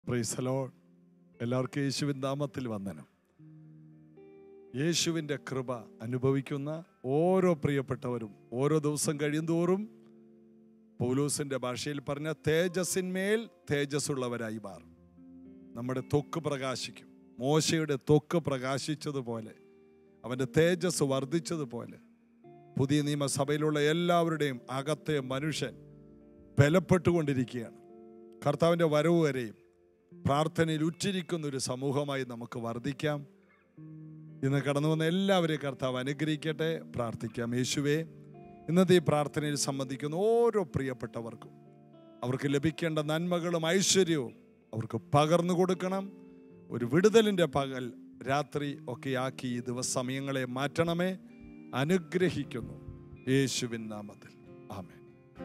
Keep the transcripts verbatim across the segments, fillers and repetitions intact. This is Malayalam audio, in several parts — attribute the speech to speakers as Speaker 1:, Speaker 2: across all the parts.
Speaker 1: Praise the Lord. എല്ലാവർക്കും യേശുവിൻ നാമത്തിൽ വന്ദനം. യേശുവിൻ്റെ കൃപ അനുഭവിക്കുന്ന ഓരോ പ്രിയപ്പെട്ടവരും ഓരോ ദിവസം കഴിയുന്തോറും പൗലോസിൻ്റെ ഭാഷയിൽ പറഞ്ഞ തേജസ്സിന്മേൽ തേജസ്സുള്ളവരായി മാറും. നമ്മുടെ ത്വക്ക് പ്രകാശിക്കും. മോശയുടെ ത്വക്ക് പ്രകാശിച്ചതുപോലെ, അവൻ്റെ തേജസ് വർദ്ധിച്ചതുപോലെ പുതിയ നിയമസഭയിലുള്ള എല്ലാവരുടെയും അകത്തെ മനുഷ്യൻ ബലപ്പെട്ടുകൊണ്ടിരിക്കുകയാണ്. കർത്താവിൻ്റെ വരവ് വരെയും പ്രാർത്ഥനയിൽ ഉറ്റിരിക്കുന്ന ഒരു സമൂഹമായി നമുക്ക് വർദ്ധിക്കാം. ഇന്ന് കടന്നു വന്ന എല്ലാവരെയും കർത്താവ് അനുഗ്രഹിക്കട്ടെ. പ്രാർത്ഥിക്കാം. യേശുവേ, ഇന്നത്തെ ഈ പ്രാർത്ഥനയിൽ സംബന്ധിക്കുന്ന ഓരോ പ്രിയപ്പെട്ടവർക്കും അവർക്ക് ലഭിക്കേണ്ട നന്മകളും ഐശ്വര്യവും അവർക്ക് പകർന്നു കൊടുക്കണം. ഒരു വിടുതലിൻ്റെ പകൽ രാത്രി ഒക്കെ ആക്കി ഈ ദിവസമയങ്ങളെ മാറ്റണമേ. അനുഗ്രഹിക്കുന്നു യേശുവിൻ നാമത്തിൽ. ആമേൻ.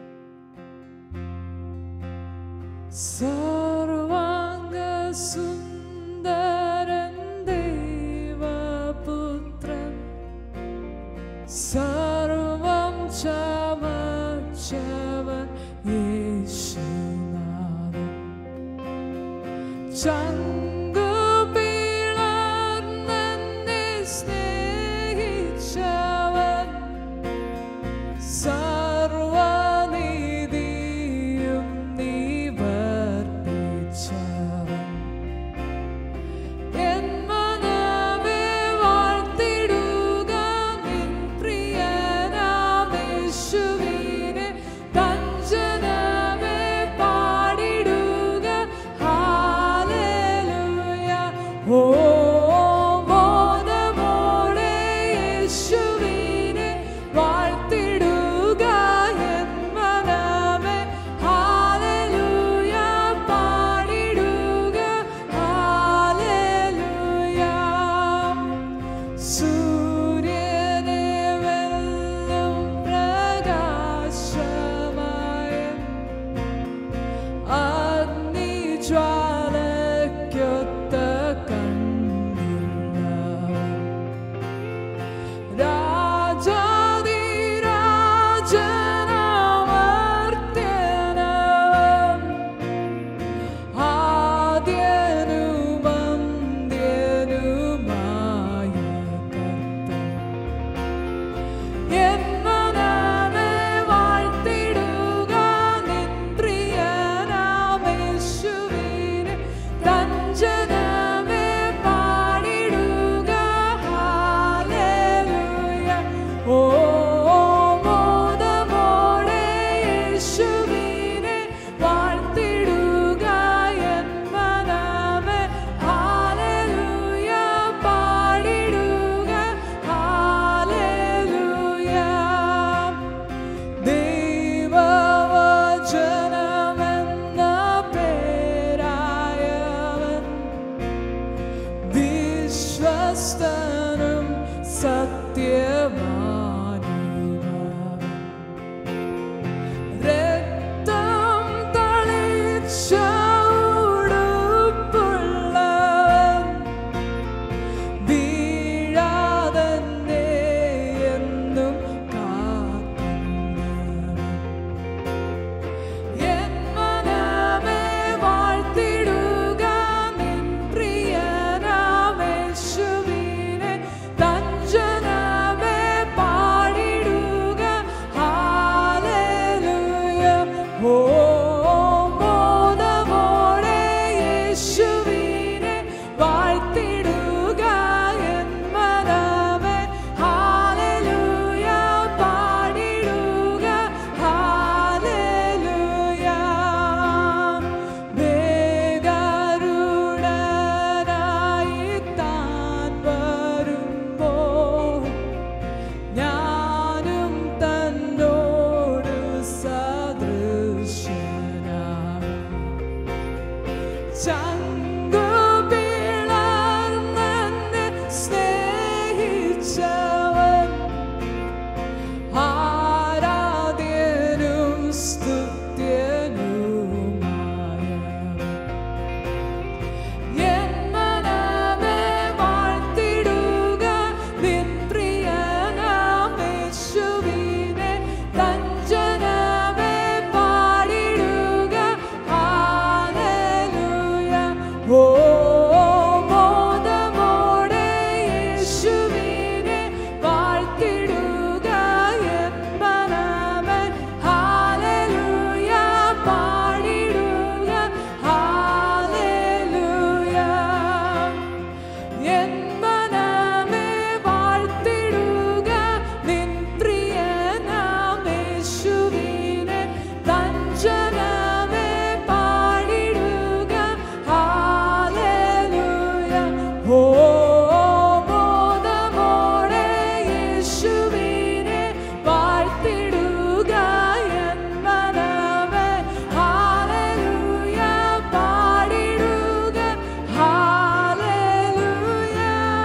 Speaker 2: സർവാംഗ സുന്ദരൻ ദൈവപുത്രൻ, സർവം ചമച്ചവൻ യേശുനാഥൻ, ചങ്കു പിളർന്നെന്നെ സ്നേഹിച്ചവൻ, സർവനീതിയും നിവർത്തിച്ചവൻ, എൻ മനമേ വാഴ്ത്തിടുക നിൻ പ്രിയനാം യേശുവിനെ, തൻ ജനമേ പാടിടുക ഹല്ലേലൂയ. ഓ മോദമോടെ യേശുവിനെ വാഴ്ത്തിടുക എൻ മനമേ ഹല്ലേലൂയ, പാടിടുക ഹല്ലേലൂയ. സൂര്യനെ വെല്ലും പ്രകാശമയൻ, അഗ്നിജ്വാലയ്ക്കൊത്ത കണ്ണില്ല, രാജാധിരാജനമർത്യനവൻ, ആദ്യനും അന്ത്യനുമായ കർത്തൻ, എൻ മനമേ വാഴ്ത്തിടുക നിൻ പ്രിയനാം യേശുവിനെ, തൻ ജനമേ പാടിടുക ഹല്ലേലൂയ. ഓ മോദമോടെ യേശുവിനെ വാഴ്ത്തിടുക എൻ മനമേ ഹല്ലേലൂയ, പാടിടുക ഹല്ലേലൂയ. ദൈവവചനമെന്ന പേരായവൻ, വിശ്വസ്തനും സത്യവാനുമവൻ, രക്തം തളിച്ച ഉടുപ്പുള്ളവൻ, വീഴാതെന്നെ എന്നും കാക്കുന്നവൻ, എൻ മനമേ വാഴ്ത്തിടുക നിൻ പ്രിയനാം യേശുവിനെ, തൻ ജനമേ പാടിടുക ഹല്ലേലൂയ. ഓ മോദമോടെ യേശുവിനെ വാഴ്ത്തിടുക എൻ മനമേ ഹല്ലേലൂയ, പാടിടുക ഹല്ലേലൂയ. മേഘാരൂഢനായി താൻ വരുമ്പോൾ ഞാനും തന്നോട് സദൃശനാകും, ചങ്കു പിളർന്നെന്നെ സ്നേഹിച്ചവൻ, ആരാധ്യനും സ്തുത്യനുമായവൻ, എൻ മനമേ വാഴ്ത്തിടുക നിൻ പ്രിയനാം യേശുവിനെ, തൻ ജനമേ പാടിടുക ഹല്ലേലൂയ. ഓ മോദമോടെ യേശുവിനെ വാഴ്ത്തിടുക എൻ മനമേ ഹല്ലേലൂയ പാടിടുക ഹല്ലേലൂയ എൻ മനമേ വാഴ്ത്തിടുക നിൻ പ്രിയനാം യേശുവിനെ തൻ ജനമേ പാടിടുക ഹല്ലേലൂയ ഓ മോദമോടെ യേശുവിനെ വാഴ്ത്തിടുക എൻ മനമേ ഹല്ലേലൂയ പാടിടുക ഹല്ലേലൂയ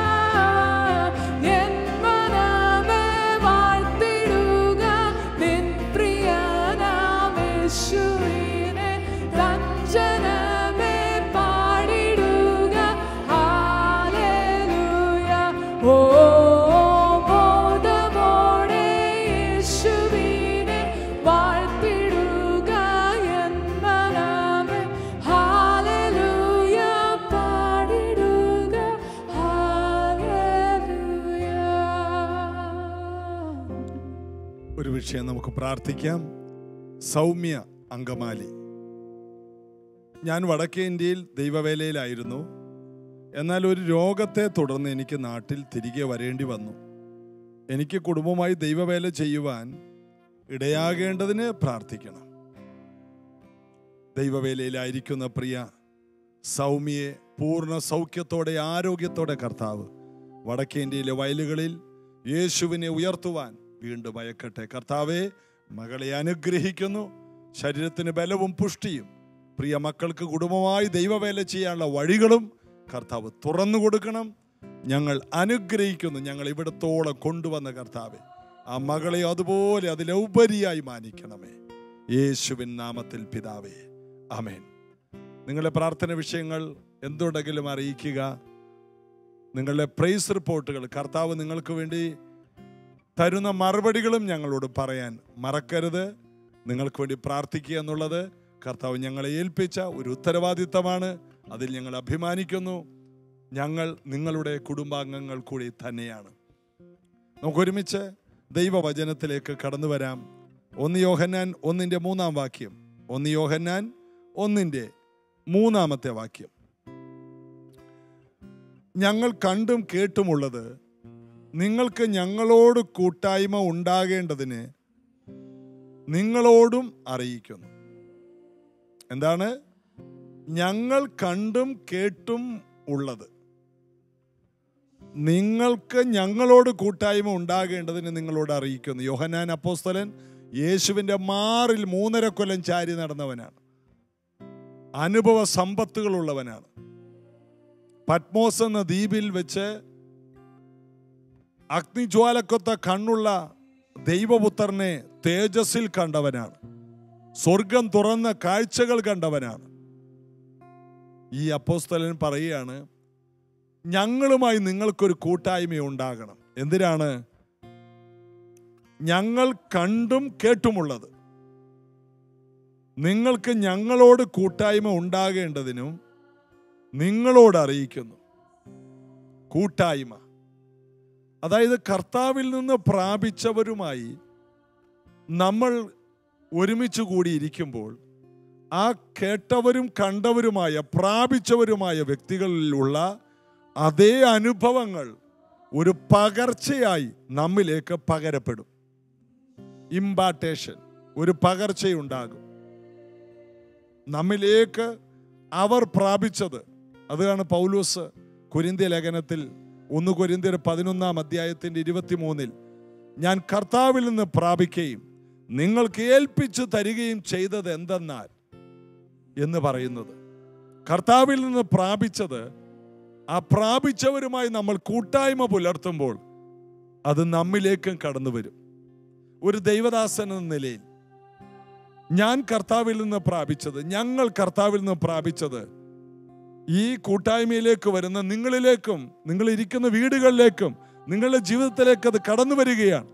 Speaker 2: എൻ മനമേ വാഴ്ത്തിടുക നിൻ പ്രിയനാം യേശുവിനെ തൻ ജനമേ പാടിടുക ഹല്ലേലൂയ ഓ മോദമോടെ യേശുവിനെ വാഴ്ത്തിടുക എൻ മനമേ ഹല്ലേലൂയ പാടിടുക ഹല്ലേലൂയ.
Speaker 1: ഒരു വിഷയം നമുക്ക് പ്രാർത്ഥിക്കാം. സൗമ്യ അങ്കമാലി. ഞാൻ വടക്കേ ഇന്ത്യയിൽ ദൈവവേലയിലായിരുന്നു. എന്നാൽ ഒരു രോഗത്തെ തുടർന്ന് എനിക്ക് നാട്ടിൽ തിരികെ വരേണ്ടി വന്നു. എനിക്ക് കുടുംബമായി ദൈവവേല ചെയ്യുവാൻ ഇടയാകേണ്ടതിന് പ്രാർത്ഥിക്കണം. ദൈവവേലയിലായിരിക്കുന്ന പ്രിയ സൗമ്യയെ പൂർണ്ണ സൗഖ്യത്തോടെ ആരോഗ്യത്തോടെ കർത്താവ് വടക്കേ ഇന്ത്യയിലെ വയലുകളിൽ യേശുവിനെ ഉയർത്തുവാൻ വീണ്ടും അയക്കട്ടെ. കർത്താവെ, മകളെ അനുഗ്രഹിക്കുന്നു. ശരീരത്തിന് ബലവും പുഷ്ടിയും പ്രിയ മക്കൾക്ക് കുടുംബമായി ദൈവവേല ചെയ്യാനുള്ള വഴികളും കർത്താവ് തുറന്നു കൊടുക്കണം. ഞങ്ങൾ അനുഗ്രഹിക്കുന്നു. ഞങ്ങൾ ഇവിടത്തോളം കൊണ്ടുവന്ന കർത്താവെ, ആ മകളെ അതുപോലെ അതിലുപരിയായി മാനിക്കണമേ. യേശുവിൻ നാമത്തിൽ പിതാവേ, ആമേൻ. നിങ്ങളുടെ പ്രാർത്ഥന വിഷയങ്ങൾ എന്തുണ്ടെങ്കിലും അറിയിക്കുക. നിങ്ങളുടെ പ്രൈസ് റിപ്പോർട്ടുകൾ, കർത്താവ് നിങ്ങൾക്ക് വേണ്ടി തരുന്ന മറുപടികളും ഞങ്ങളോട് പറയാൻ മറക്കരുത്. നിങ്ങൾക്ക് വേണ്ടി പ്രാർത്ഥിക്കുക എന്നുള്ളത് കർത്താവ് ഞങ്ങളെ ഏൽപ്പിച്ച ഒരു ഉത്തരവാദിത്തമാണ്. അതിൽ ഞങ്ങൾ അഭിമാനിക്കുന്നു. ഞങ്ങൾ നിങ്ങളുടെ കുടുംബാംഗങ്ങൾ കൂടി തന്നെയാണ്. നമുക്കൊരുമിച്ച് ദൈവവചനത്തിലേക്ക് കടന്നു വരാം. ഒന്ന് യോഹന്നാൻ ഒന്നിൻ്റെ മൂന്നാം വാക്യം. ഒന്ന് യോഹന്നാൻ ഒന്നിൻ്റെ മൂന്നാമത്തെ വാക്യം. ഞങ്ങൾ കണ്ടും കേട്ടുമുള്ളത് നിങ്ങൾക്ക് ഞങ്ങളോട് കൂട്ടായ്മ ഉണ്ടാകേണ്ടതിന് നിങ്ങളോടും അറിയിക്കുന്നു. എന്താണ്? ഞങ്ങൾ കണ്ടും കേട്ടും ഉള്ളത് നിങ്ങൾക്ക് ഞങ്ങളോട് കൂട്ടായ്മ ഉണ്ടാകേണ്ടതിന് നിങ്ങളോട് അറിയിക്കുന്നു. യോഹന്നാൻ അപ്പോസ്തലൻ യേശുവിൻ്റെ മാറിൽ മൂന്നര കൊല്ലം ചാരി നടന്നവനാണ്. അനുഭവ സമ്പത്തുകളുള്ളവനാണ്. പത്മോസ് എന്ന ദ്വീപിൽ വെച്ച് അഗ്നിജ്വാലക്കൊത്ത കണ്ണുള്ള ദൈവപുത്രനെ തേജസ്സിൽ കണ്ടവനാണ്. സ്വർഗം തുറന്ന കാഴ്ചകൾ കണ്ടവനാണ്. ഈ അപ്പോസ്തലൻ പറയുകയാണ്, ഞങ്ങളുമായി നിങ്ങൾക്കൊരു കൂട്ടായ്മ ഉണ്ടാകണം. എന്തിനാണ്? ഞങ്ങൾ കണ്ടും കേട്ടുമുള്ളത് നിങ്ങൾക്ക് ഞങ്ങളോട് കൂട്ടായ്മ ഉണ്ടാകേണ്ടതിനും നിങ്ങളോട് അറിയിക്കുന്നു. കൂട്ടായ്മ, അതായത് കർത്താവിൽ നിന്ന് പ്രാപിച്ചവരുമായി നമ്മൾ ഒരുമിച്ച് കൂടിയിരിക്കുമ്പോൾ ആ കേട്ടവരും കണ്ടവരുമായ പ്രാപിച്ചവരുമായ വ്യക്തികളിലുള്ള അതേ അനുഭവങ്ങൾ ഒരു പകർച്ചയായി നമ്മിലേക്ക് പകരപ്പെടും. ഇമ്പാർട്ടേഷൻ, ഒരു പകർച്ചയുണ്ടാകും നമ്മിലേക്ക്. അവർ പ്രാപിച്ചത്, അതാണ് പൗലോസ് കൊരിന്ത്യ ലേഖനത്തിൽ ഒന്ന് കൊരിന്ത്യർ പതിനൊന്നാം അധ്യായത്തിൻ്റെ ഇരുപത്തിമൂന്നിൽ ഞാൻ കർത്താവിൽ നിന്ന് പ്രാപിക്കുകയും നിങ്ങൾക്ക് ഏൽപ്പിച്ചു തരികയും ചെയ്തത് എന്തെന്നാൽ എന്ന് പറയുന്നത്. കർത്താവിൽ നിന്ന് പ്രാപിച്ചത്, ആ പ്രാപിച്ചവരുമായി നമ്മൾ കൂട്ടായ്മ പുലർത്തുമ്പോൾ അത് നമ്മിലേക്കും കടന്നു വരും. ഒരു ദൈവദാസൻ എന്ന നിലയിൽ ഞാൻ കർത്താവിൽ നിന്ന് പ്രാപിച്ചത്, ഞങ്ങൾ കർത്താവിൽ നിന്ന് പ്രാപിച്ചത് ഈ കൂട്ടായ്മയിലേക്ക് വരുന്ന നിങ്ങളിലേക്കും നിങ്ങൾ ഇരിക്കുന്ന വീടുകളിലേക്കും നിങ്ങളുടെ ജീവിതത്തിലേക്ക് അത് കടന്നു വരികയാണ്.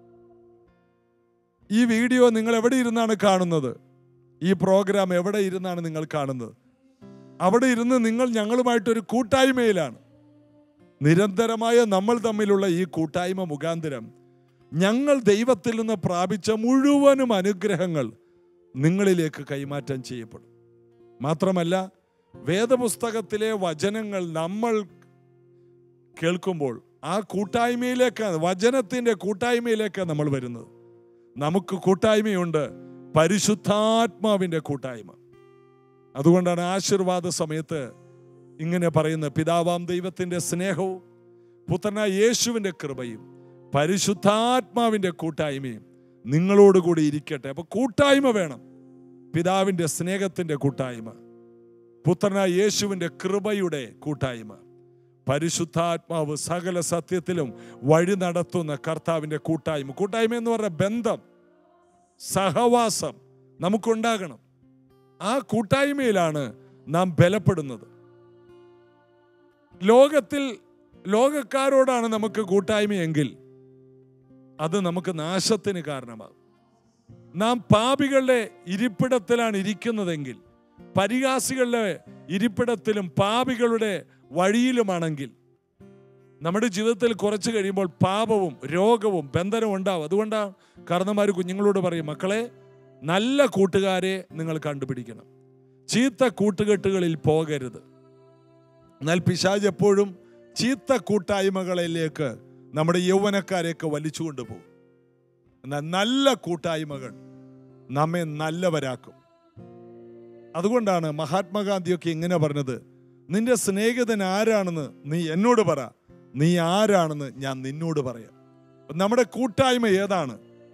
Speaker 1: ഈ വീഡിയോ നിങ്ങൾ എവിടെ ഇരുന്നാണ് കാണുന്നത്? ഈ പ്രോഗ്രാം എവിടെ ഇരുന്നാണ് നിങ്ങൾ കാണുന്നത്? അവിടെ ഇരുന്ന് നിങ്ങൾ ഞങ്ങളുമായിട്ടൊരു കൂട്ടായ്മയിലാണ്. നിരന്തരമായ നമ്മൾ തമ്മിലുള്ള ഈ കൂട്ടായ്മ മുഖാന്തരം ഞങ്ങൾ ദൈവത്തിൽ നിന്ന് പ്രാപിച്ച മുഴുവനും അനുഗ്രഹങ്ങൾ നിങ്ങളിലേക്ക് കൈമാറ്റം ചെയ്യപ്പെടും. മാത്രമല്ല, വേദപുസ്തകത്തിലെ വചനങ്ങൾ നമ്മൾ കേൾക്കുമ്പോൾ ആ കൂട്ടായ്മയിലേക്കാണ്, വചനത്തിൻ്റെ കൂട്ടായ്മയിലേക്കാണ് നമ്മൾ വരുന്നത്. നമുക്ക് കൂട്ടായ്മയുണ്ട്, പരിശുദ്ധാത്മാവിൻ്റെ കൂട്ടായ്മ. അതുകൊണ്ടാണ് ആശീർവാദ സമയത്ത് ഇങ്ങനെ പറയുന്നത്: പിതാവാം ദൈവത്തിൻ്റെ സ്നേഹവും പുത്രനായ യേശുവിൻ്റെ കൃപയും പരിശുദ്ധാത്മാവിൻ്റെ കൂട്ടായ്മയും നിങ്ങളോടുകൂടി ഇരിക്കട്ടെ. അപ്പൊ കൂട്ടായ്മ വേണം. പിതാവിൻ്റെ സ്നേഹത്തിൻ്റെ കൂട്ടായ്മ, പുത്രനായ യേശുവിൻ്റെ കൃപയുടെ കൂട്ടായ്മ, പരിശുദ്ധാത്മാവ് സകല സത്യത്തിലും വഴി നടത്തുന്ന കർത്താവിൻ്റെ കൂട്ടായ്മ. കൂട്ടായ്മ എന്ന് പറഞ്ഞ ബന്ധം, സഹവാസം നമുക്കുണ്ടാകണം. ആ കൂട്ടായ്മയിലാണ് നാം ബലപ്പെടുന്നത്. ലോകത്തിൽ ലോകക്കാരോടാണ് നമുക്ക് കൂട്ടായ്മയെങ്കിൽ അത് നമുക്ക് നാശത്തിന് കാരണമാകും. നാം പാപികളുടെ ഇരിപ്പിടത്തിലാണ് ഇരിക്കുന്നതെങ്കിൽ, പരിഹാസികളുടെ ഇരിപ്പിടത്തിലും പാപികളുടെ വഴിയിലുമാണെങ്കിൽ നമ്മുടെ ജീവിതത്തിൽ കുറച്ച് കഴിയുമ്പോൾ പാപവും രോഗവും ബന്ധനവും ഉണ്ടാവും. അതുകൊണ്ടാണ് കാരണന്മാർ കുഞ്ഞുങ്ങളോട് പറയും: മക്കളെ, നല്ല കൂട്ടുകാരെ നിങ്ങൾ കണ്ടുപിടിക്കണം, ചീത്ത കൂട്ടുകെട്ടുകളിൽ പോകരുത്. എന്നാൽ പിശാച് എപ്പോഴും ചീത്ത കൂട്ടായ്മകളിലേക്ക് നമ്മുടെ യൗവനക്കാരെയൊക്കെ വലിച്ചു കൊണ്ടുപോകും. എന്നാൽ നല്ല കൂട്ടായ്മകൾ നമ്മെ നല്ലവരാക്കും. അതുകൊണ്ടാണ് മഹാത്മാഗാന്ധിയൊക്കെ ഇങ്ങനെ പറഞ്ഞത്: നിന്റെ സ്നേഹിതൻ ആരാണെന്ന് നീ എന്നോട് പറ, നീ ആരാണെന്ന് ഞാൻ നിന്നോട് പറയാം. നമ്മുടെ കൂട്ടായ്മ ഏതാണ്?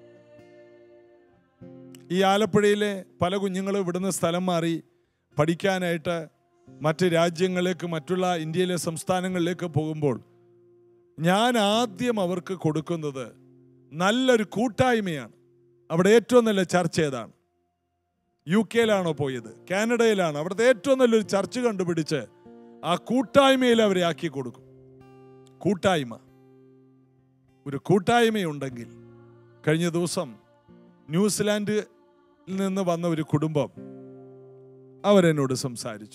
Speaker 1: ഈ ആലപ്പുഴയിലെ പല കുഞ്ഞുങ്ങളും ഇവിടുന്ന് സ്ഥലം മാറി പഠിക്കാനായിട്ട് മറ്റ് രാജ്യങ്ങളിലേക്ക്, മറ്റുള്ള ഇന്ത്യയിലെ സംസ്ഥാനങ്ങളിലേക്ക് പോകുമ്പോൾ ഞാൻ ആദ്യം അവർക്ക് കൊടുക്കുന്നത് നല്ലൊരു കൂട്ടായ്മയാണ്. അവിടെ ഏറ്റവും നല്ല ചർച്ച ഏതാണ്? യു കെയിലാണോ പോയത്, കാനഡയിലാണോ? അവിടുത്തെ ഏറ്റവും നല്ലൊരു ചർച്ച് കണ്ടുപിടിച്ച് ആ കൂട്ടായ്മയിൽ അവരെ ആക്കി കൊടുക്കും. കൂട്ടായ്മ, ഒരു കൂട്ടായ്മയുണ്ടെങ്കിൽ. കഴിഞ്ഞ ദിവസം ന്യൂസിലാൻഡിൽ നിന്ന് വന്ന ഒരു കുടുംബം അവരെന്നോട് സംസാരിച്ചു.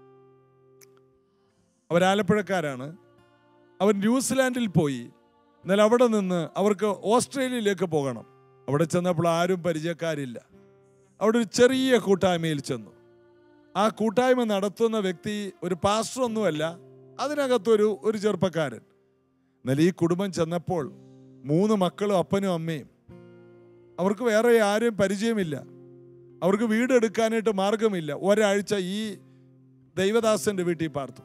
Speaker 1: അവരാലപ്പുഴക്കാരാണ്. അവർ ന്യൂസിലാൻഡിൽ പോയി. എന്നാൽ അവിടെ നിന്ന് അവർക്ക് ഓസ്ട്രേലിയയിലേക്ക് പോകണം. അവിടെ ചെന്നപ്പോൾ ആരും പരിചയക്കാരില്ല. അവിടെ ഒരു ചെറിയ കൂട്ടായ്മയിൽ ചെന്നു. ആ കൂട്ടായ്മ നടത്തുന്ന വ്യക്തി ഒരു പാസ്റ്ററൊന്നുമല്ല, അതിനകത്തൊരു ഒരു ചെറുപ്പക്കാരൻ. എന്നാൽ ഈ കുടുംബം ചെന്നപ്പോൾ മൂന്ന് മക്കളും അപ്പനും അമ്മയും. അവർക്ക് വേറെ ആരും പരിചയമില്ല. അവർക്ക് വീടെടുക്കാനായിട്ട് മാർഗമില്ല. ഒരാഴ്ച ഈ ദൈവദാസന്റെ വീട്ടിൽ പാർത്തു.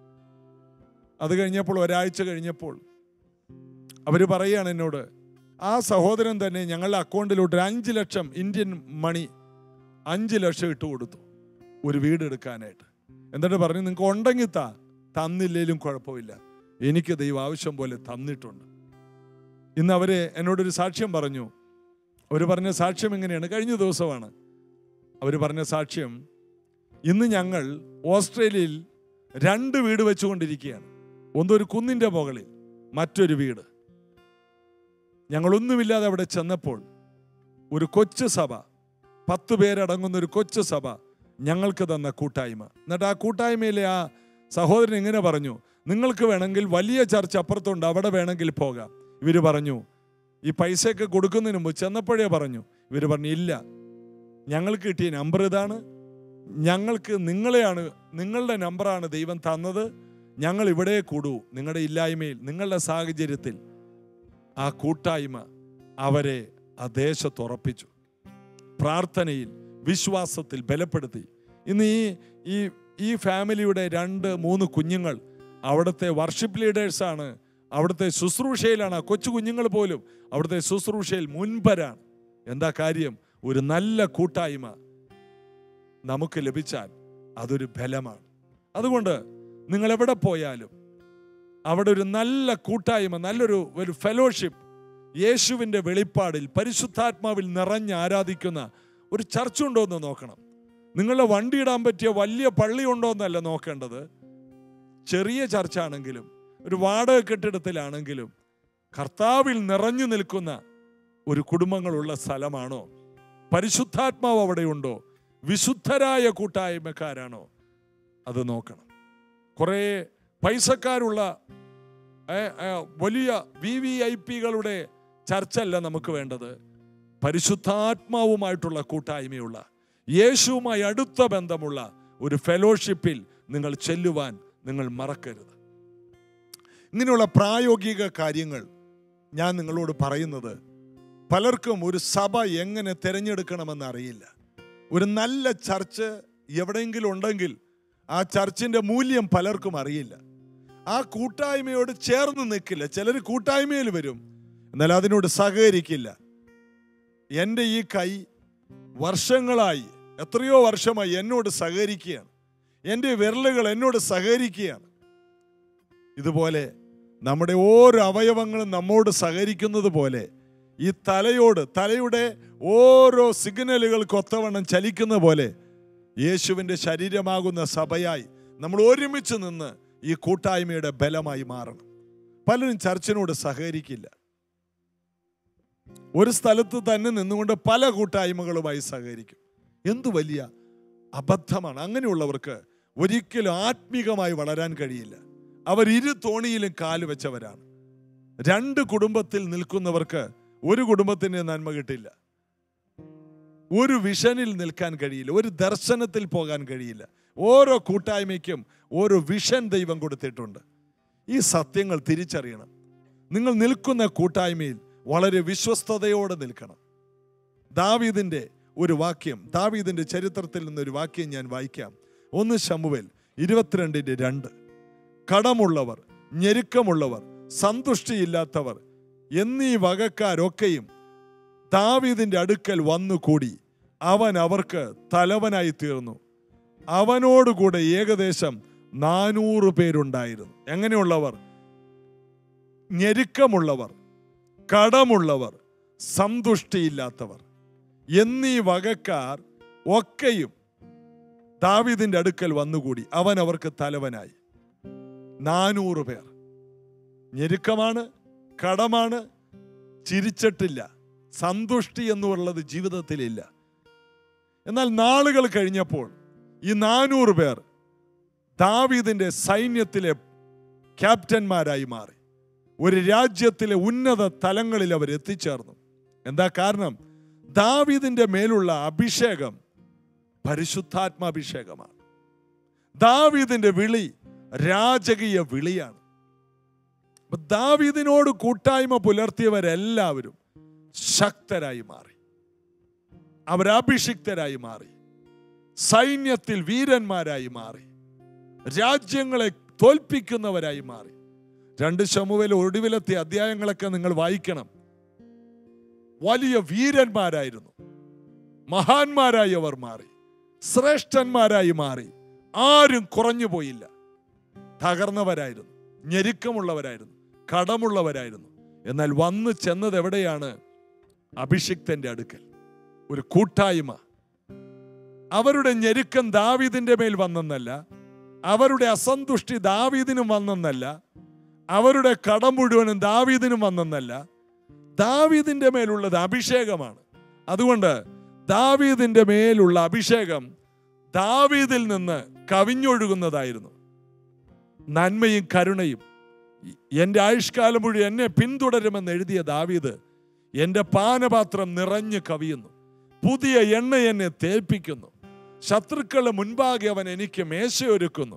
Speaker 1: അത് കഴിഞ്ഞപ്പോൾ ഒരാഴ്ച കഴിഞ്ഞപ്പോൾ അവർ പറയുകയാണ് എന്നോട്, ആ സഹോദരൻ തന്നെ ഞങ്ങളുടെ അക്കൗണ്ടിലോട്ട് ഒരു അഞ്ച് ലക്ഷം ഇന്ത്യൻ മണി അഞ്ച് ലക്ഷം ഇട്ട് കൊടുത്തു ഒരു വീടെടുക്കാനായിട്ട്. എന്നിട്ട് പറഞ്ഞു, നിങ്ങൾക്ക് ഉണ്ടെങ്കിൽ താ, തന്നില്ലേലും കുഴപ്പമില്ല, എനിക്ക് ദൈവം ആവശ്യം പോലെ തന്നിട്ടുണ്ട്. ഇന്ന് അവര് എന്നോടൊരു സാക്ഷ്യം പറഞ്ഞു. അവർ പറഞ്ഞ സാക്ഷ്യം എങ്ങനെയാണ്? കഴിഞ്ഞ ദിവസമാണ് അവർ പറഞ്ഞ സാക്ഷ്യം. ഇന്ന് ഞങ്ങൾ ഓസ്ട്രേലിയയിൽ രണ്ട് വീട് വെച്ചുകൊണ്ടിരിക്കുകയാണ്. ഒന്നൊരു കുന്നിൻ്റെ മുകളിൽ, മറ്റൊരു വീട്. ഞങ്ങളൊന്നുമില്ലാതെ അവിടെ ചെന്നപ്പോൾ ഒരു കൊച്ചു സഭ, പത്ത് പേരടങ്ങുന്ന ഒരു കൊച്ചു സഭ ഞങ്ങൾക്ക് തന്ന കൂട്ടായ്മ. എന്നിട്ട് ആ കൂട്ടായ്മയിലെ ആ സഹോദരൻ ഇങ്ങനെ പറഞ്ഞു, നിങ്ങൾക്ക് വേണമെങ്കിൽ വലിയ ചർച്ച അപ്പുറത്തുണ്ട്, അവിടെ വേണമെങ്കിൽ പോകാം. ഇവർ പറഞ്ഞു, ഈ പൈസയൊക്കെ കൊടുക്കുന്നതിന് മുമ്പ് ചെന്നപ്പോഴേ പറഞ്ഞു, ഇവർ പറഞ്ഞു, ഇല്ല, ഞങ്ങൾക്ക് കിട്ടിയ നമ്പർ ഇതാണ്, ഞങ്ങൾക്ക് നിങ്ങളെയാണ്, നിങ്ങളുടെ നമ്പറാണ് ദൈവം തന്നത്, ഞങ്ങൾ ഇവിടെ കൂടൂ. നിങ്ങളുടെ ഇല്ലായ്മയിൽ, നിങ്ങളുടെ സാഹചര്യത്തിൽ. ആ കൂട്ടായ്മ അവരെ ആ ദേശത്ത് ഉറപ്പിച്ചു, പ്രാർത്ഥനയിൽ വിശ്വാസത്തിൽ ബലപ്പെടുത്തി. ഇന്ന് ഈ ഈ ഈ ഫാമിലിയുടെ രണ്ട് മൂന്ന് കുഞ്ഞുങ്ങൾ അവിടുത്തെ വർഷിപ്പ് ലീഡേഴ്സാണ്, അവിടുത്തെ ശുശ്രൂഷയിലാണ്. ആ കൊച്ചു കുഞ്ഞുങ്ങൾ പോലും അവിടുത്തെ ശുശ്രൂഷയിൽ മുൻപരാണ്. എന്താ കാര്യം? ഒരു നല്ല കൂട്ടായ്മ നമുക്ക് ലഭിച്ചാൽ അതൊരു ബലമാണ്. അതുകൊണ്ട് നിങ്ങൾ എവിടെ പോയാലും അവിടെ ഒരു നല്ല കൂട്ടായ്മ, നല്ലൊരു ഒരു ഫെലോഷിപ്പ്, യേശുവിൻ്റെ വെളിപ്പാടിൽ പരിശുദ്ധാത്മാവിൽ നിറഞ്ഞ് ആരാധിക്കുന്ന ഒരു ചർച്ച ഉണ്ടോ എന്ന് നോക്കണം. നിങ്ങളുടെ വണ്ടി ഇടാൻ പറ്റിയ വലിയ പള്ളി ഉണ്ടോ എന്നല്ല നോക്കേണ്ടത്. ചെറിയ ചർച്ച ആണെങ്കിലും ഒരു വാടക കെട്ടിടത്തിലാണെങ്കിലും കർത്താവിൽ നിറഞ്ഞു നിൽക്കുന്ന ഒരു കുടുംബങ്ങളുള്ള സ്ഥലമാണോ? പരിശുദ്ധാത്മാവ് അവിടെയുണ്ടോ? വിശുദ്ധരായ കൂട്ടായ്മക്കാരാണോ? അത് നോക്കണം. കുറേ പൈസക്കാരുള്ള വലിയ വി വി ഐ പികളുടെ ചർച്ച അല്ല നമുക്ക് വേണ്ടത്. പരിശുദ്ധാത്മാവുമായിട്ടുള്ള കൂട്ടായ്മയുള്ള, യേശുവുമായി അടുത്ത ബന്ധമുള്ള ഒരു ഫെലോഷിപ്പിൽ നിങ്ങൾ ചെല്ലുവാൻ നിങ്ങൾ മറക്കരുത്. ഇങ്ങനെയുള്ള പ്രായോഗിക കാര്യങ്ങൾ ഞാൻ നിങ്ങളോട് പറയുന്നത്, പലർക്കും ഒരു സഭ എങ്ങനെ തിരഞ്ഞെടുക്കണമെന്ന് അറിയില്ല. ഒരു നല്ല ചർച്ച് എവിടെയെങ്കിലും ഉണ്ടെങ്കിൽ ആ ചർച്ചിൻ്റെ മൂല്യം പലർക്കും അറിയില്ല. ആ കൂട്ടായ്മയോട് ചേർന്ന് നിൽക്കില്ല. ചിലർ കൂട്ടായ്മയിൽ വരും, എന്നാൽ അതിനോട് സഹകരിക്കില്ല. എൻ്റെ ഈ കൈ വർഷങ്ങളായി, എത്രയോ വർഷമായി എന്നോട് സഹകരിക്കുകയാണ്. എൻ്റെ വിരലുകൾ എന്നോട് സഹകരിക്കുകയാണ്. ഇതുപോലെ നമ്മുടെ ഓരോ അവയവങ്ങളും നമ്മോട് സഹകരിക്കുന്നത് പോലെ ഈ തലയോട്, തലയുടെ ഓരോ സിഗ്നലുകൾക്ക് ഒത്തവണ്ണം ചലിക്കുന്ന പോലെ യേശുവിൻ്റെ ശരീരമാകുന്ന സഭയായി നമ്മൾ ഒരുമിച്ച് നിന്ന് ഈ കൂട്ടായ്മയുടെ ബലമായി മാറണം. പലരും ചർച്ചിനോട് സഹകരിക്കില്ല. ഒരു സ്ഥലത്ത് തന്നെ നിന്നുകൊണ്ട് പല കൂട്ടായ്മകളുമായി സഹകരിക്കും. എന്തു വലിയ അബദ്ധമാണ്. അങ്ങനെയുള്ളവർക്ക് ഒരിക്കലും ആത്മീകമായി വളരാൻ കഴിയില്ല. അവർ ഇരു തോണിയിലും കാല് വെച്ചവരാണ്. രണ്ട് കുടുംബത്തിൽ നിൽക്കുന്നവർക്ക് ഒരു കുടുംബത്തിന് നന്മ കിട്ടില്ല. ഒരു വിഷനിൽ നിൽക്കാൻ കഴിയില്ല. ഒരു ദർശനത്തിൽ പോകാൻ കഴിയില്ല. ഓരോ കൂട്ടായ്മയ്ക്കും ഓരോ വിഷൻ ദൈവം കൊടുത്തിട്ടുണ്ട്. ഈ സത്യങ്ങൾ തിരിച്ചറിയണം. നിങ്ങൾ നിൽക്കുന്ന കൂട്ടായ്മയിൽ വളരെ വിശ്വസ്തയോടെ നിൽക്കണം. ദാവീദിന്റെ ഒരു വാക്യം, ദാവീദിന്റെ ചരിത്രത്തിൽ നിന്നൊരു വാക്യം ഞാൻ വായിക്കാം. ഒന്ന് ശമൂവേൽ ഇരുപത്തിരണ്ടിന്റെ രണ്ട്. കടമുള്ളവർ, ഞെരുക്കമുള്ളവർ, സന്തുഷ്ടിയില്ലാത്തവർ എന്നീ വകക്കാരൊക്കെയും ദാവീദിന്റെ അടുക്കൽ വന്നുകൂടി. അവൻ അവർക്ക് തലവനായി തീർന്നു. അവനോടുകൂടെ ഏകദേശം നാനൂറ് പേരുണ്ടായിരുന്നു. എങ്ങനെയുള്ളവർ? ഞെരുക്കമുള്ളവർ, കടമുള്ളവർ, സന്തുഷ്ടിയില്ലാത്തവർ എന്നീ വകക്കാർ ഒക്കെയും ദാവീദിന്റെ അടുക്കൽ വന്നുകൂടി. അവൻ അവർക്ക് തലവനായി. നാനൂറ് പേർ. ഞെരുക്കമാണ്, കടമാണ്, ചിരിച്ചിട്ടില്ല, സന്തുഷ്ടി എന്നുള്ളത് ജീവിതത്തിലില്ല. എന്നാൽ നാളുകൾ കഴിഞ്ഞപ്പോൾ ഈ നാനൂറ് പേർ ദാവീദിന്റെ സൈന്യത്തിലെ ക്യാപ്റ്റന്മാരായി മാറി. ഒരു രാജ്യത്തിലെ ഉന്നത തലങ്ങളിൽ അവർ എത്തിച്ചേർന്നു. എന്താ കാരണം? ദാവീദിന്റെ മേലുള്ള അഭിഷേകം പരിശുദ്ധാത്മാഭിഷേകമാണ്. ദാവീദിന്റെ വിളി രാജകീയ വിളിയാണ്. ദാവീദിനോട് കൂട്ടായ്മ പുലർത്തിയവരെല്ലാവരും ശക്തരായി മാറി. അവരഭിഷിക്തരായി മാറി. സൈന്യത്തിൽ വീരന്മാരായി മാറി. രാജ്യങ്ങളെ തോൽപ്പിക്കുന്നവരായി മാറി. രണ്ട് ശമൂവേൽ ഒടുവിലത്തെ അധ്യായങ്ങളൊക്കെ നിങ്ങൾ വായിക്കണം. വലിയ വീരന്മാരായിരുന്നു. മഹാന്മാരായി അവർ മാറി. ശ്രേഷ്ഠന്മാരായി മാറി. ആരും കുറഞ്ഞു പോയില്ല. തകർന്നവരായിരുന്നു, ഞെരുക്കമുള്ളവരായിരുന്നു, കടമുള്ളവരായിരുന്നു. എന്നാൽ വന്നു ചെന്നത് എവിടെയാണ്? അഭിഷിക്തന്റെ അടുക്കൽ. ഒരു കൂട്ടായ്മ. അവരുടെ ഞെരുക്കം ദാവീദിന്റെ മേൽ വന്നെന്നല്ല, അവരുടെ അസന്തുഷ്ടി ദാവീദിനും വന്നെന്നല്ല, അവരുടെ കടം മുഴുവനും ദാവീദിനും വന്നെന്നല്ല, ദാവീദിന്റെ മേലുള്ളത് അഭിഷേകമാണ്. അതുകൊണ്ട് ദാവീദിന്റെ മേലുള്ള അഭിഷേകം ദാവീദിൽ നിന്ന് കവിഞ്ഞൊഴുകുന്നതായിരുന്നു. നന്മയും കരുണയും എൻ്റെ ആയുഷ്കാലം മുഴുവൻ എന്നെ പിന്തുടരുമെന്ന് എഴുതിയ ദാവീദ്, എൻ്റെ പാനപാത്രം നിറഞ്ഞു കവിയുന്നു, പുതിയ എണ്ണ എന്നെ തേൽപ്പിക്കുന്നു, ശത്രുക്കളുടെ മുൻപാകെ അവൻ എനിക്ക് മേശയൊരുക്കുന്നു,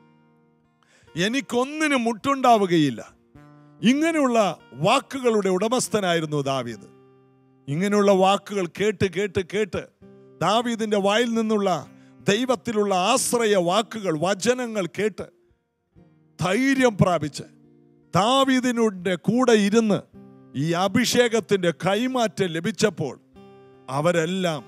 Speaker 1: എനിക്കൊന്നിനും മുട്ടുണ്ടാവുകയില്ല. ഇങ്ങനെയുള്ള വാക്കുകളുടെ ഉടമസ്ഥനായിരുന്നു ദാവീദ്. ഇങ്ങനെയുള്ള വാക്കുകൾ കേട്ട് കേട്ട് കേട്ട് ദാവീദിന്റെ വായിൽ നിന്നുള്ള ദൈവത്തിലുള്ള ആശ്രയ വാക്കുകൾ, വചനങ്ങൾ കേട്ട് ധൈര്യം പ്രാപിച്ച് ദാവീദിന്റെ കൂടെ ഇരുന്ന് ഈ അഭിഷേകത്തിന്റെ കൈമാറ്റം ലഭിച്ചപ്പോൾ അവരെല്ലാം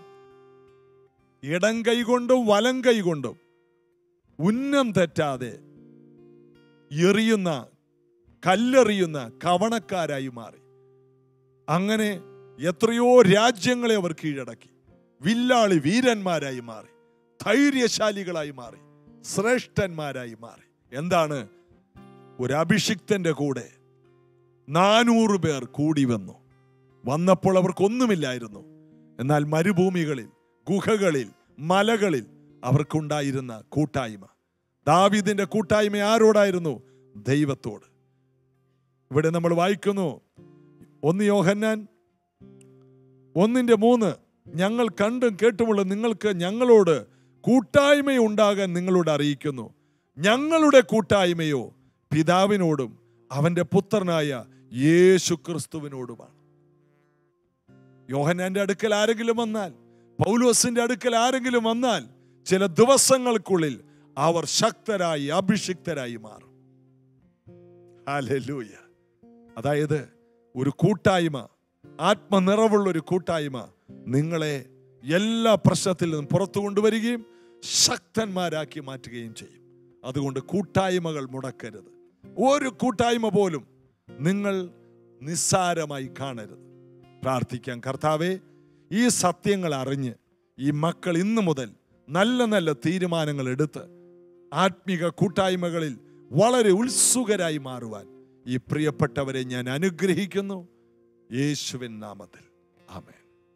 Speaker 1: ഇടം കൈകൊണ്ടും വലം കൈകൊണ്ടും ഉന്നം തെറ്റാതെ എറിയുന്ന, കല്ലെറിയുന്ന കവണക്കാരായി മാറി. അങ്ങനെ എത്രയോ രാജ്യങ്ങളെ അവർ കീഴടക്കി. വില്ലാളി വീരന്മാരായി മാറി. ധൈര്യശാലികളായി മാറി. ശ്രേഷ്ഠന്മാരായി മാറി. എന്താണ്? ഒരു അഭിഷിക്തന്റെ കൂടെ നാനൂറ് പേർ കൂടി വന്നു. വന്നപ്പോൾ അവർക്കൊന്നുമില്ലായിരുന്നു. എന്നാൽ മരുഭൂമികളിൽ, ഗുഹകളിൽ, മലകളിൽ അവർക്കുണ്ടായിരുന്ന കൂട്ടായ്മ, ദാവീദിന്റെ കൂട്ടായ്മ ആരോടായിരുന്നു? ദൈവത്തോട്. ഇവിടെ നമ്മൾ വായിക്കുന്നു, ഒന്ന് യോഹന്നാൻ ഒന്നിന്റെ മൂന്ന്, ഞങ്ങൾ കണ്ടും കേട്ടുമുള്ള നിങ്ങൾക്ക് ഞങ്ങളോട് കൂട്ടായ്മ ഉണ്ടാകാൻ നിങ്ങളോട് അറിയിക്കുന്നു. ഞങ്ങളുടെ കൂട്ടായ്മയോ പിതാവിനോടും അവന്റെ പുത്രനായ യേശു ക്രിസ്തുവിനോടുമാണ്. യോഹന്നാന്റെ അടുക്കൽ ആരെങ്കിലും വന്നാൽ, പൗലോസിന്റെ അടുക്കൽ ആരെങ്കിലും വന്നാൽ, ചില ദിവസങ്ങൾക്കുള്ളിൽ അവർ ശക്തരായി അഭിഷിക്തരായി മാറും. ഹല്ലേലൂയ. അതായത് ഒരു കൂട്ടായ്മ, ആത്മനിറവുള്ള ഒരു കൂട്ടായ്മ നിങ്ങളെ എല്ലാ പ്രശ്നത്തിൽ നിന്നും പുറത്തു കൊണ്ടുവരികയും ശക്തന്മാരാക്കി മാറ്റുകയും ചെയ്യും. അതുകൊണ്ട് കൂട്ടായ്മകൾ മുടക്കരുത്. ഒരു കൂട്ടായ്മ പോലും നിങ്ങൾ നിസ്സാരമായി കാണരുത്. പ്രാർത്ഥിക്കാം. കർത്താവേ, ഈ സത്യങ്ങൾ അറിഞ്ഞ് ഈ മക്കൾ ഇന്നു മുതൽ നല്ല നല്ല തീരുമാനങ്ങൾ എടുത്ത് ആത്മീക കൂട്ടായ്മകളിൽ വളരെ ഉത്സുകരായി മാറുവാൻ ഈ പ്രിയപ്പെട്ടവരെ ഞാൻ അനുഗ്രഹിക്കുന്നു, യേശുവിൻ നാമത്തിൽ. ആമേൻ.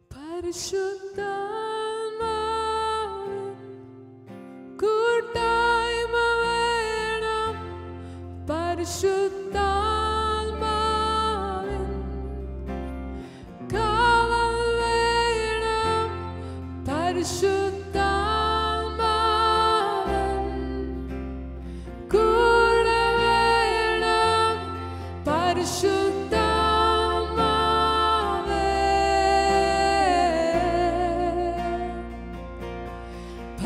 Speaker 2: കൂട്ടായ്മ വേണം, പരിശുദ്ധാത്മാവിൻ കാവൽ വേണം, പരിശുദ്ധാത്മാവിൻ കൂടെ വേണം, പരിശുദ്ധാത്മാവിൻ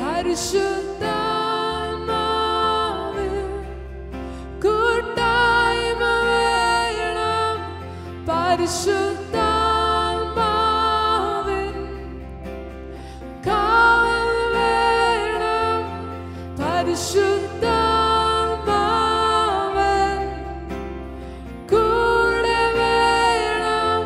Speaker 2: പരിശുദ്ധാത്മാവിൻ കൂട്ടായ്മ വേണം, പരിശുദ്ധാത്മാവിൻ കാവൽ വേണം, പരിശുദ്ധാത്മാവിൻ കൂടെ വേണം,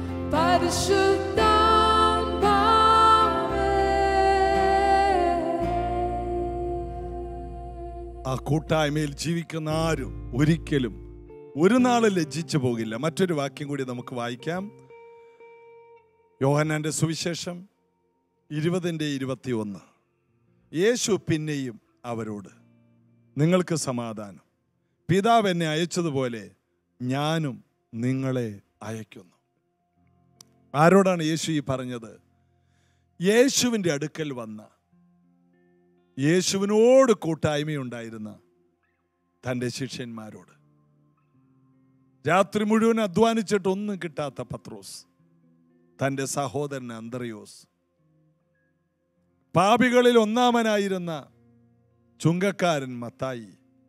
Speaker 2: പരിശുദ്ധാത്മാവിൻ.
Speaker 1: ആ കൂട്ടായ്മയിൽ ജീവിക്കുന്ന ആരും ഒരിക്കലും ഒരു നാള് ലജ്ജിച്ചു പോകില്ല. മറ്റൊരു വാക്യം കൂടി നമുക്ക് വായിക്കാം. യോഹന്നാന്റെ സുവിശേഷം ഇരുപതിന്റെ ഇരുപത്തി ഒന്ന്. യേശു പിന്നെയും അവരോട്, നിങ്ങൾക്ക് സമാധാനം. പിതാവ് എന്നെ അയച്ചതുപോലെ ഞാനും നിങ്ങളെ അയക്കുന്നു. ആരോടാണ് യേശു ഈ പറഞ്ഞത്? യേശുവിൻ്റെ അടുക്കൽ വന്ന, യേശുവിനോട് കൂട്ടായ്മയുണ്ടായിരുന്ന തൻ്റെ ശിഷ്യന്മാരോട്. രാത്രി മുഴുവൻ അധ്വാനിച്ചിട്ട് ഒന്നും കിട്ടാത്ത പത്രോസ്, തൻ്റെ സഹോദരൻ അന്ത്രയോസ്, പാപികളിൽ ഒന്നാമനായിരുന്ന ചുങ്കക്കാരൻ മത്തായി,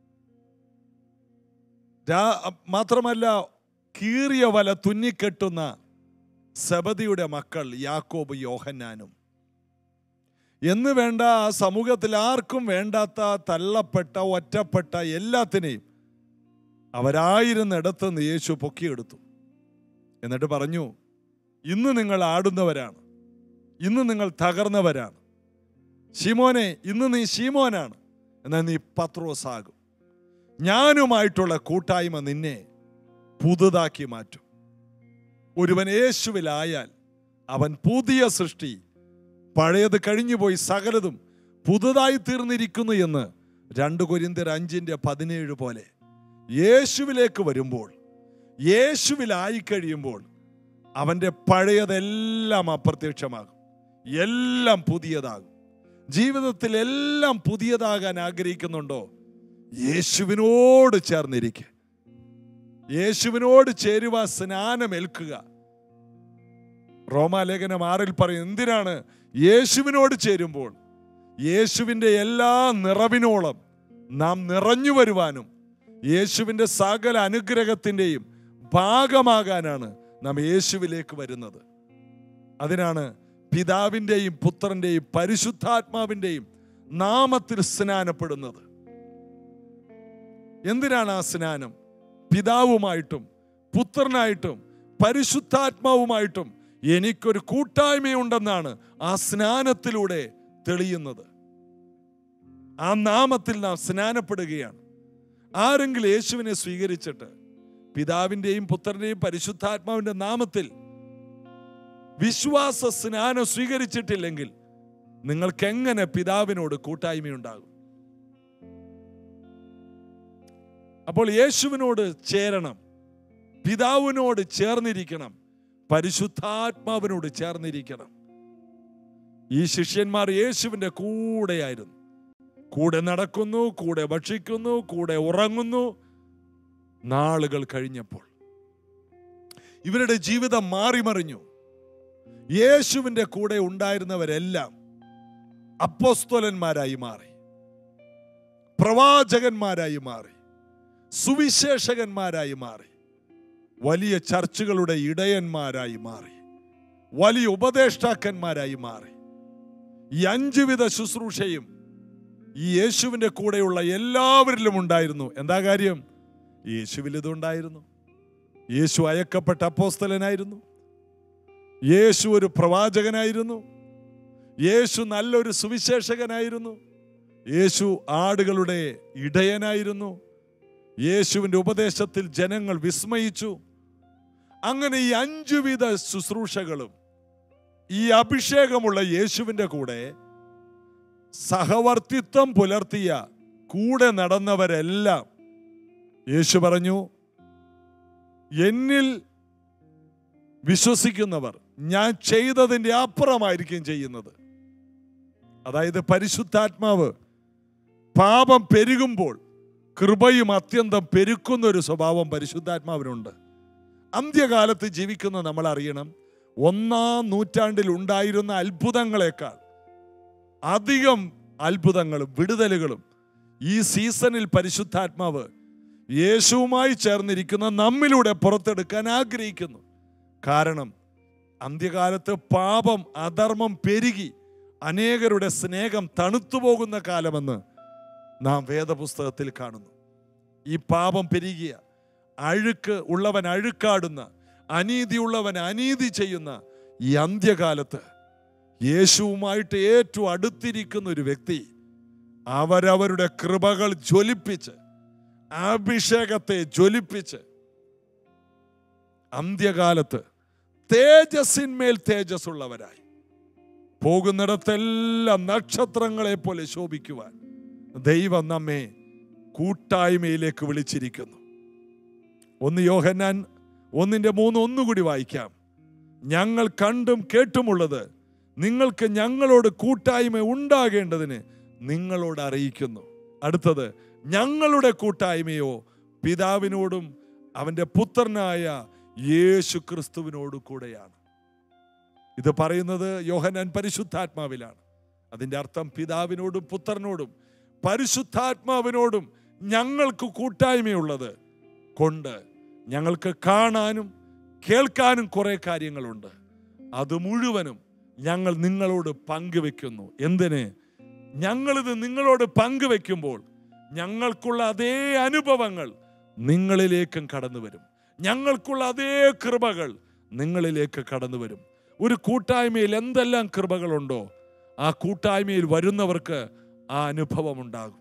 Speaker 1: മാത്രമല്ല കീറിയ വല തുന്നിക്കെട്ടുന്ന സെബദിയുടെ മക്കൾ യാക്കോബ്, യോഹന്നാനും എന്ന് വേണ്ട ആ സമൂഹത്തിൽ ആർക്കും വേണ്ടാത്ത, തള്ളപ്പെട്ട, ഒറ്റപ്പെട്ട എല്ലാത്തിനെയും അവരായിരുന്നിടത്ത് നിന്ന് യേശു പൊക്കിയെടുത്തു. എന്നിട്ട് പറഞ്ഞു, ഇന്ന് നിങ്ങൾ ആടുന്നവരാണ്, ഇന്ന് നിങ്ങൾ തകർന്നവരാണ്. ശിമോനെ, ഇന്ന് നീ ശിമോനാണ്, എന്നാൽ നീ പത്രോസാകും. ഞാനുമായിട്ടുള്ള കൂട്ടായ്മ നിന്നെ പുതുതാക്കി മാറ്റും. ഒരുവൻ യേശുവിലായാൽ അവൻ പുതിയ സൃഷ്ടി, പഴയത് കഴിഞ്ഞുപോയി സകലതും പുതുതായി തീർന്നിരിക്കുന്നു എന്ന് രണ്ട് കൊരിന്ത്യർ അഞ്ചിന്റെ പതിനേഴ് പോലെ യേശുവിലേക്ക് വരുമ്പോൾ, യേശുവിലായി കഴിയുമ്പോൾ അവൻ്റെ പഴയതെല്ലാം അപ്രത്യക്ഷമാകും, എല്ലാം പുതിയതാകും. ജീവിതത്തിൽ എല്ലാം പുതിയതാകാൻ ആഗ്രഹിക്കുന്നുണ്ടോ? യേശുവിനോട് ചേർന്നിരിക്കുക, യേശുവിനോട് ചേരുവ, സ്നാനമേൽക്കുക. റോമാലേഖനം ആറിൽ പറയും, എന്തിനാണ് യേശുവിനോട് ചേരുമ്പോൾ യേശുവിൻ്റെ എല്ലാ നിറവിനോളം നാം നിറഞ്ഞു വരുവാനും യേശുവിൻ്റെ സകല അനുഗ്രഹത്തിൻ്റെയും ഭാഗമാകാനാണ് നാം യേശുവിലേക്ക് വരുന്നത്. അതിനാണ് പിതാവിൻ്റെയും പുത്രൻ്റെയും പരിശുദ്ധാത്മാവിൻ്റെയും നാമത്തിൽ സ്നാനപ്പെടുന്നത്. എന്തിനാണ് ആ സ്നാനം? പിതാവുമായിട്ടും പുത്രനായിട്ടും പരിശുദ്ധാത്മാവുമായിട്ടും എനിക്കൊരു കൂട്ടായ്മയുണ്ടെന്നാണ് ആ സ്നാനത്തിലൂടെ തെളിയുന്നത്. ആ നാമത്തിൽ നാം സ്നാനപ്പെടുകയാണ്. ആരെങ്കിലും യേശുവിനെ സ്വീകരിച്ചിട്ട് പിതാവിൻ്റെയും പുത്രൻ്റെയും പരിശുദ്ധാത്മാവിൻ്റെ നാമത്തിൽ വിശ്വാസ സ്നാനം സ്വീകരിച്ചിട്ടില്ലെങ്കിൽ നിങ്ങൾക്ക് എങ്ങനെ പിതാവിനോട് കൂട്ടായ്മയുണ്ടാകും? അപ്പോൾ യേശുവിനോട് ചേരണം, പിതാവിനോട് ചേർന്നിരിക്കണം, പരിശുദ്ധാത്മാവിനോട് ചേർന്നിരിക്കണം. ഈ ശിഷ്യന്മാർ യേശുവിൻ്റെ കൂടെയായിരുന്നു. കൂടെ നടക്കുന്നു, കൂടെ ഭക്ഷിക്കുന്നു, കൂടെ ഉറങ്ങുന്നു. നാളുകൾ കഴിഞ്ഞപ്പോൾ ഇവരുടെ ജീവിതം മാറിമറിഞ്ഞു. യേശുവിൻ്റെ കൂടെ ഉണ്ടായിരുന്നവരെല്ലാം അപ്പോസ്തലന്മാരായി മാറി, പ്രവാചകന്മാരായി മാറി, സുവിശേഷകന്മാരായി മാറി, വലിയ ചർച്ചുകളുടെ ഇടയന്മാരായി മാറി, വലിയ ഉപദേഷ്ടാക്കന്മാരായി മാറി. ഈ അഞ്ചുവിധ ശുശ്രൂഷയും ഈ യേശുവിൻ്റെ കൂടെയുള്ള എല്ലാവരിലും ഉണ്ടായിരുന്നു. എന്താ കാര്യം? യേശുവിൽ ഇതുണ്ടായിരുന്നു. യേശു അയക്കപ്പെട്ട അപ്പോസ്തലനായിരുന്നു. യേശു ഒരു പ്രവാചകനായിരുന്നു. യേശു നല്ലൊരു സുവിശേഷകനായിരുന്നു. യേശു ആടുകളുടെ ഇടയനായിരുന്നു. യേശുവിൻ്റെ ഉപദേശത്തിൽ ജനങ്ങൾ വിസ്മയിച്ചു. അങ്ങനെ ഈ അഞ്ചുവിധ ശുശ്രൂഷകളും ഈ അഭിഷേകമുള്ള യേശുവിൻ്റെ കൂടെ സഹവർത്തിത്വം പുലർത്തിയ കൂടെ നടന്നവരെല്ലാം യേശു പറഞ്ഞു, എന്നിൽ വിശ്വസിക്കുന്നവർ ഞാൻ ചെയ്തതിൻ്റെ അപ്പുറമായിരിക്കും ചെയ്യുന്നത്. അതായത് പരിശുദ്ധാത്മാവ് പാപം പെരുകുമ്പോൾ കൃപയും അത്യന്തം പെരുക്കുന്ന ഒരു സ്വഭാവം പരിശുദ്ധാത്മാവിനുണ്ട്. അന്ത്യകാലത്ത് ജീവിക്കുന്ന നമ്മൾ അറിയണം, ഒന്നാം നൂറ്റാണ്ടിൽ ഉണ്ടായിരുന്ന അത്ഭുതങ്ങളെക്കാൾ അധികം അത്ഭുതങ്ങളും വിടുതലുകളും ഈ സീസണിൽ പരിശുദ്ധാത്മാവ് യേശുവുമായി ചേർന്നിരിക്കുന്ന നമ്മിലൂടെ പുറത്തെടുക്കാൻ ആഗ്രഹിക്കുന്നു. കാരണം അന്ത്യകാലത്ത് പാപം, അധർമ്മം പെരുകി അനേകരുടെ സ്നേഹം തണുത്തുപോകുന്ന കാലമെന്ന് നാം വേദപുസ്തകത്തിൽ കാണുന്നു. ഈ പാപം പെരുകിയ, അഴുക്ക് ഉള്ളവൻ അഴുക്കാടുന്ന, അനീതിയുള്ളവൻ അനീതി ചെയ്യുന്ന ഈ അന്ത്യകാലത്ത് യേശുവുമായിട്ട് ഏറ്റവും അടുത്തിരിക്കുന്ന ഒരു വ്യക്തി അവരവരുടെ കൃപകൾ ജ്വലിപ്പിച്ച്, അഭിഷേകത്തെ ജ്വലിപ്പിച്ച് അന്ത്യകാലത്ത് തേജസ്സിന്മേൽ തേജസ് ഉള്ളവരായി പോകുന്നിടത്തെല്ലാം നക്ഷത്രങ്ങളെ പോലെ ശോഭിക്കുവാൻ ദൈവം നമ്മെ കൂട്ടായ്മയിലേക്ക് വിളിച്ചിരിക്കുന്നു. ഒന്ന് യോഹന്നാൻ ഒന്നിന്റെ മൂന്ന് ഒന്നുകൂടി വായിക്കാം. ഞങ്ങൾ കണ്ടും കേട്ടുമുള്ളത് നിങ്ങൾക്ക് ഞങ്ങളോട് കൂട്ടായ്മ ഉണ്ടാകേണ്ടതിന് നിങ്ങളോട് അറിയിക്കുന്നു. അടുത്തത്, ഞങ്ങളുടെ കൂട്ടായ്മയോ പിതാവിനോടും അവൻ്റെ പുത്രനായ യേശു ക്രിസ്തുവിനോട് കൂടെയാണ്. ഇത് പറയുന്നത് യോഹന്നാൻ പരിശുദ്ധാത്മാവിലാണ്. അതിൻ്റെ അർത്ഥം പിതാവിനോടും പുത്രനോടും പരിശുദ്ധാത്മാവിനോടും ഞങ്ങൾക്ക് കൂട്ടായ്മയുള്ളത് കൊണ്ട് ഞങ്ങൾക്ക് കാണാനും കേൾക്കാനും കുറെ കാര്യങ്ങളുണ്ട്. അത് മുഴുവനും ഞങ്ങൾ നിങ്ങളോട് പങ്കുവെക്കുന്നു. എന്തിന്? ഞങ്ങളിത് നിങ്ങളോട് പങ്കുവെക്കുമ്പോൾ ഞങ്ങൾക്കുള്ള അതേ അനുഭവങ്ങൾ നിങ്ങളിലേക്കും കടന്നു വരും. ഞങ്ങൾക്കുള്ള അതേ കൃപകൾ നിങ്ങളിലേക്ക് കടന്നു വരും. ഒരു കൂട്ടായ്മയിൽ എന്തെല്ലാം കൃപകളുണ്ടോ ആ കൂട്ടായ്മയിൽ വരുന്നവർക്ക് ആ അനുഭവം ഉണ്ടാകും.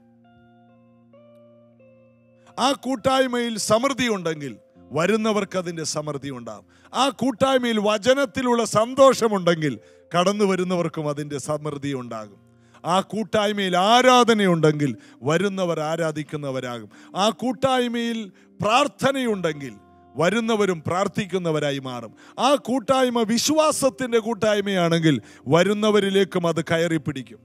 Speaker 1: ആ കൂട്ടായ്മയിൽ സമൃദ്ധി ഉണ്ടെങ്കിൽ വരുന്നവർക്ക് അതിൻ്റെ സമൃദ്ധി ഉണ്ടാകും. ആ കൂട്ടായ്മയിൽ വചനത്തിലുള്ള സന്തോഷമുണ്ടെങ്കിൽ കടന്നു വരുന്നവർക്കും അതിൻ്റെ സമൃദ്ധി ഉണ്ടാകും. ആ കൂട്ടായ്മയിൽ ആരാധനയുണ്ടെങ്കിൽ വരുന്നവർ ആരാധിക്കുന്നവരാകും. ആ കൂട്ടായ്മയിൽ പ്രാർത്ഥനയുണ്ടെങ്കിൽ വരുന്നവരും പ്രാർത്ഥിക്കുന്നവരായി മാറും. ആ കൂട്ടായ്മ വിശ്വാസത്തിൻ്റെ കൂട്ടായ്മയാണെങ്കിൽ വരുന്നവരിലേക്കും അത് കയറി പിടിക്കും.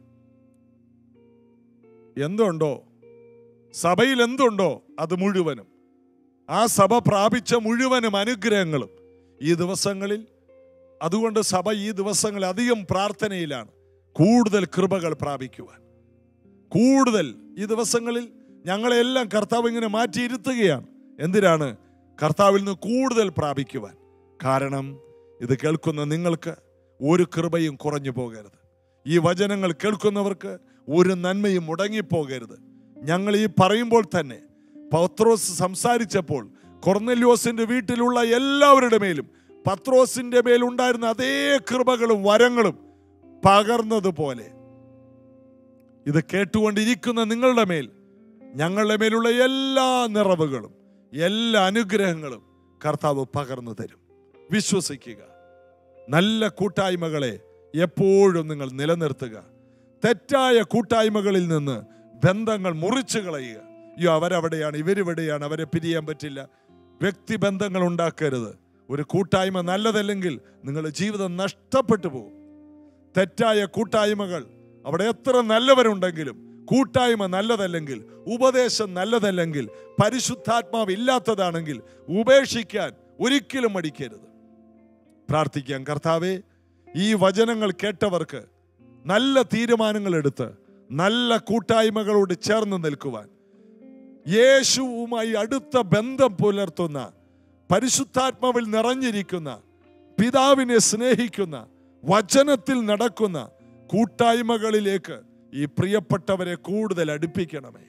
Speaker 1: എന്തുണ്ടോ സഭയിൽ, എന്തുണ്ടോ അത് മുഴുവനും, ആ സഭ പ്രാപിച്ച മുഴുവനും അനുഗ്രഹങ്ങളും ഈ ദിവസങ്ങളിൽ, അതുകൊണ്ട് സഭ ഈ ദിവസങ്ങളിൽ അധികം പ്രാർത്ഥനയിലാണ് കൂടുതൽ കൃപകൾ പ്രാപിക്കുവാൻ. കൂടുതൽ ഈ ദിവസങ്ങളിൽ ഞങ്ങളെല്ലാം കർത്താവ് ഇങ്ങനെ മാറ്റിയിരുത്തുകയാണ്. എന്തിനാണ്? കർത്താവിൽ നിന്ന് കൂടുതൽ പ്രാപിക്കുവാൻ. കാരണം ഇത് കേൾക്കുന്ന നിങ്ങൾക്ക് ഒരു കൃപയും കുറഞ്ഞു പോകരുത്. ഈ വചനങ്ങൾ കേൾക്കുന്നവർക്ക് ഒരു നന്മയും മുടങ്ങിപ്പോകരുത്. ഞങ്ങൾ ഈ പറയുമ്പോൾ തന്നെ പത്രോസ് സംസാരിച്ചപ്പോൾ കൊർന്നല്യോസിന്റെ വീട്ടിലുള്ള എല്ലാവരുടെ മേലും പത്രോസിന്റെ മേലുണ്ടായിരുന്ന അതേ കൃപകളും വരങ്ങളും പകർന്നതുപോലെ ഇത് കേട്ടുകൊണ്ടിരിക്കുന്ന നിങ്ങളുടെ മേൽ ഞങ്ങളുടെ മേലുള്ള എല്ലാ നിറവുകളും എല്ലാ അനുഗ്രഹങ്ങളും കർത്താവ് പകർന്നു തരും. വിശ്വസിക്കുക. നല്ല കൂട്ടായ്മകളെ എപ്പോഴും നിങ്ങൾ നിലനിർത്തുക. തെറ്റായ കൂട്ടായ്മകളിൽ നിന്ന് ബന്ധങ്ങൾ മുറിച്ചു കളയുക. അയ്യോ അവരവിടെയാണ്, ഇവരിവിടെയാണ്, അവരെ പിരിയാൻ പറ്റില്ല. വ്യക്തിബന്ധങ്ങൾ ഉണ്ടാക്കരുത്. ഒരു കൂട്ടായ്മ നല്ലതല്ലെങ്കിൽ നിങ്ങളുടെ ജീവിതം നഷ്ടപ്പെട്ടു പോകും. തെറ്റായ കൂട്ടായ്മകൾ, അവിടെ എത്ര നല്ലവരുണ്ടെങ്കിലും കൂട്ടായ്മ നല്ലതല്ലെങ്കിൽ, ഉപദേശം നല്ലതല്ലെങ്കിൽ, പരിശുദ്ധാത്മാവ് ഇല്ലാത്തതാണെങ്കിൽ ഉപേക്ഷിക്കാൻ ഒരിക്കലും മടിക്കരുത്. പ്രാർത്ഥിക്കാം. കർത്താവേ, ഈ വചനങ്ങൾ കേട്ടവർക്ക് നല്ല തീരുമാനങ്ങൾ എടുത്ത് നല്ല കൂട്ടായ്മകളോട് ചേർന്ന് നിൽക്കുവാൻ, യേശുവുമായി അടുത്ത ബന്ധം പുലർത്തുന്ന, പരിശുദ്ധാത്മാവിൽ നിറഞ്ഞിരിക്കുന്ന, പിതാവിനെ സ്നേഹിക്കുന്ന, വചനത്തിൽ നടക്കുന്ന കൂട്ടായ്മകളിലേക്ക് ഈ പ്രിയപ്പെട്ടവരെ കൂടുതൽ അടുപ്പിക്കണമേ.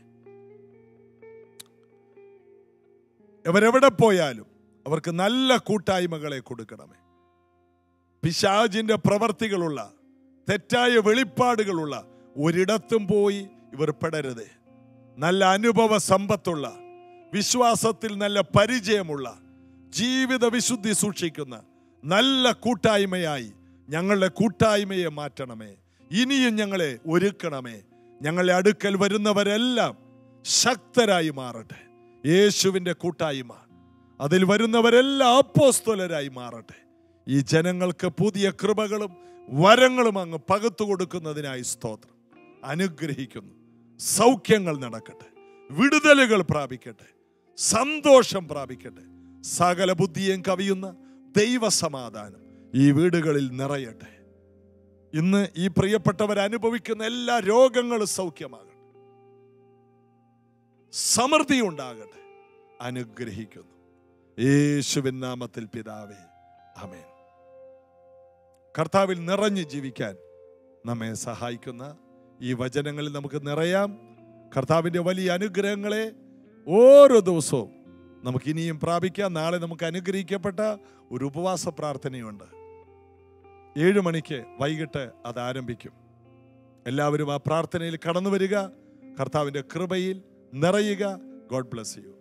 Speaker 1: അവരെവിടെ പോയാലും അവർക്ക് നല്ല കൂട്ടായ്മകളെ കൊടുക്കണമേ. പിശാചിന്റെ പ്രവർത്തികളുള്ള, തെറ്റായ വെളിപ്പാടുകളുള്ള ഒരിടത്തും പോയി ഇവർ പെടരുതേ. നല്ല അനുഭവ സമ്പത്തുള്ള, വിശ്വാസത്തിൽ നല്ല പരിചയമുള്ള, ജീവിത വിശുദ്ധി സൂക്ഷിക്കുന്ന നല്ല കൂട്ടായ്മയായി ഞങ്ങളുടെ കൂട്ടായ്മയെ മാറ്റണമേ. ഇനിയും ഞങ്ങളെ ഒരുക്കണമേ. ഞങ്ങളെ അടുക്കൽ വരുന്നവരെല്ലാം ശക്തരായി മാറട്ടെ. യേശുവിൻ്റെ കൂട്ടായ്മ, അതിൽ വരുന്നവരെല്ലാം അപ്പോസ്തലരായി മാറട്ടെ. ഈ ജനങ്ങൾക്ക് പുതിയ കൃപകളും വരങ്ങളും അങ്ങ് പകർത്തു കൊടുക്കുന്നതിനായി സ്തോത്രം. അനുഗ്രഹിക്കുന്നു. സൗഖ്യങ്ങൾ നടക്കട്ടെ, വിടുതലുകൾ പ്രാപിക്കട്ടെ, സന്തോഷം പ്രാപിക്കട്ടെ. സകല ബുദ്ധിയും കവിയുന്ന ദൈവസമാധാനം ഈ വീടുകളിൽ നിറയട്ടെ. ഇന്ന് ഈ പ്രിയപ്പെട്ടവർ അനുഭവിക്കുന്ന എല്ലാ രോഗങ്ങളും സൗഖ്യമാകട്ടെ, സമൃദ്ധി ഉണ്ടാകട്ടെ. അനുഗ്രഹിക്കുന്നു യേശുവിൻ നാമത്തിൽ പിതാവേ, ആമേൻ. കർത്താവിൽ നിറഞ്ഞു ജീവിക്കാൻ നമ്മെ സഹായിക്കുന്ന ഈ വചനങ്ങളിൽ നമുക്ക് നിറയാം. കർത്താവിൻ്റെ വലിയ അനുഗ്രഹങ്ങളെ ഓരോ ദിവസവും നമുക്ക് ഇനിയും പ്രാപിക്കാം. നാളെ നമുക്ക് അനുഗ്രഹിക്കപ്പെട്ട ഒരു ഉപവാസ പ്രാർത്ഥനയുണ്ട്. ഏഴ് മണിക്ക് വൈകിട്ട് അത് ആരംഭിക്കും. എല്ലാവരും ആ പ്രാർത്ഥനയിൽ കടന്നു വരിക. കർത്താവിൻ്റെ കൃപയിൽ നിറയുക. God bless you.